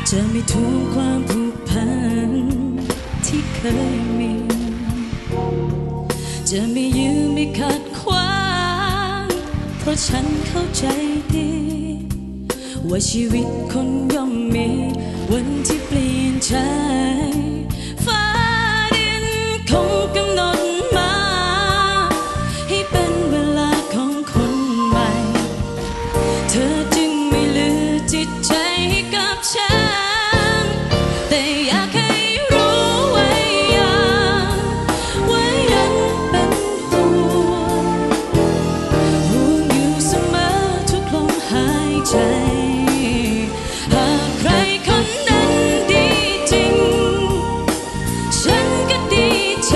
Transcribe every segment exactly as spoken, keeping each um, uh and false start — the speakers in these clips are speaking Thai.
จะไม่ทวงความผูกพันที่เคยมีจะไม่ยื้อไม่ขัดขวางเพราะฉันเข้าใจดีว่าชีวิตคนย่อมมีวันที่เปลี่ยนใจฟ้าดินคงกำหนดมาให้เป็นเวลาของคนใหม่เธอจึงไม่เหลือจิตใจให้กับฉันแต่อยากให้รู้ไว้อย่างว่ายังเป็นห่วงห่วงอยู่เสมอทุกลมหายใจหากใครคนนั้นดีจริงฉันก็ดีใจ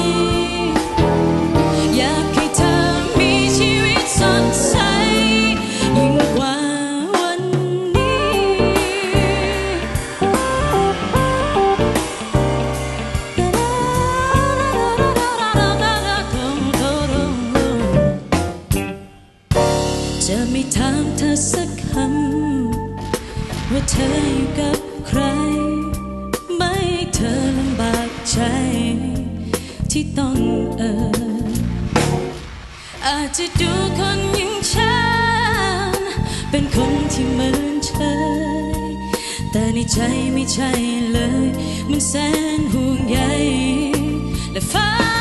อยากให้เธอมีชีวิตสดใสยิ่งกว่าวันนี้จะไม่ถามเธอสักคำว่าเธออยู่กับใครไม่ให้เธอลำบากใจที่ต้องเอ่ยอาจจะดูคนอย่างฉันเป็นคนที่เหมือนเธอแต่ในใจไม่ใช่เลยมันแสนห่วงใยและฟ้า